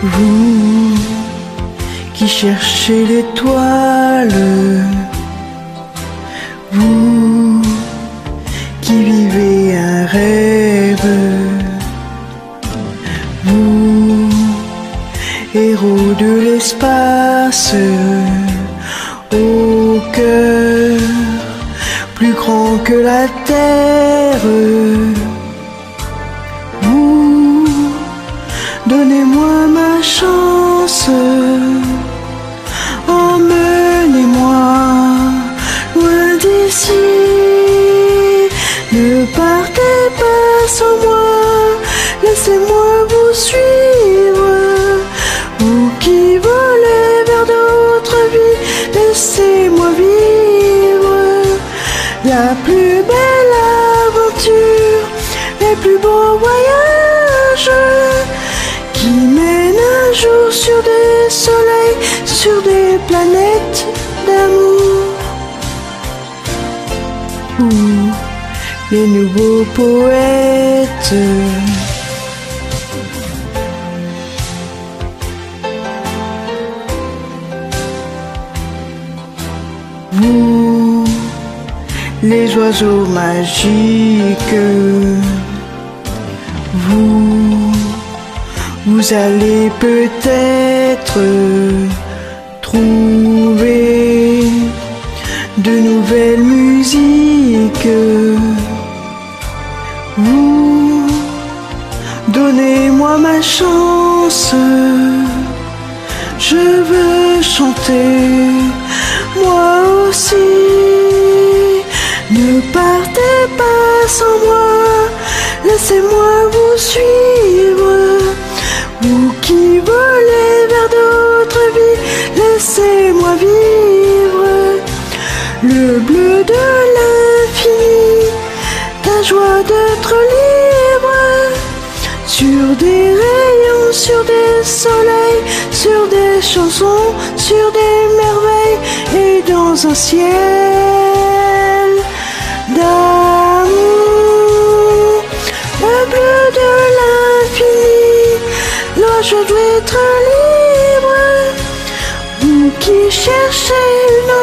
Vous qui cherchez l'étoile, vous qui vivez un rêve, vous, héros de l'espace, au cœur plus grand que la terre, vous, donnez-moi ma chance, emmenez-moi loin d'ici, ne partez pas sans moi, laissez-moi vous suivre, vous qui volez vers d'autres vies, laissez-moi vivre la plus belle aventure, les plus beaux voyages qui mènent un jour sur des soleils, sur des planètes d'amour, où les nouveaux poètes vous, les oiseaux magiques, vous allez peut-être trouver de nouvelles musiques. Vous, donnez-moi ma chance, je veux chanter moi aussi. Ne partez pas sans moi, laissez-moi vous suivre, vous qui volez vers d'autres vies, laissez-moi vivre le bleu de l'infini, ta joie d'être libre, sur des rayons, sur des soleils, sur des chansons, sur des merveilles, et dans un ciel d'amour, le bleu de l'infini, la joie d'être libre, vous qui cherchez une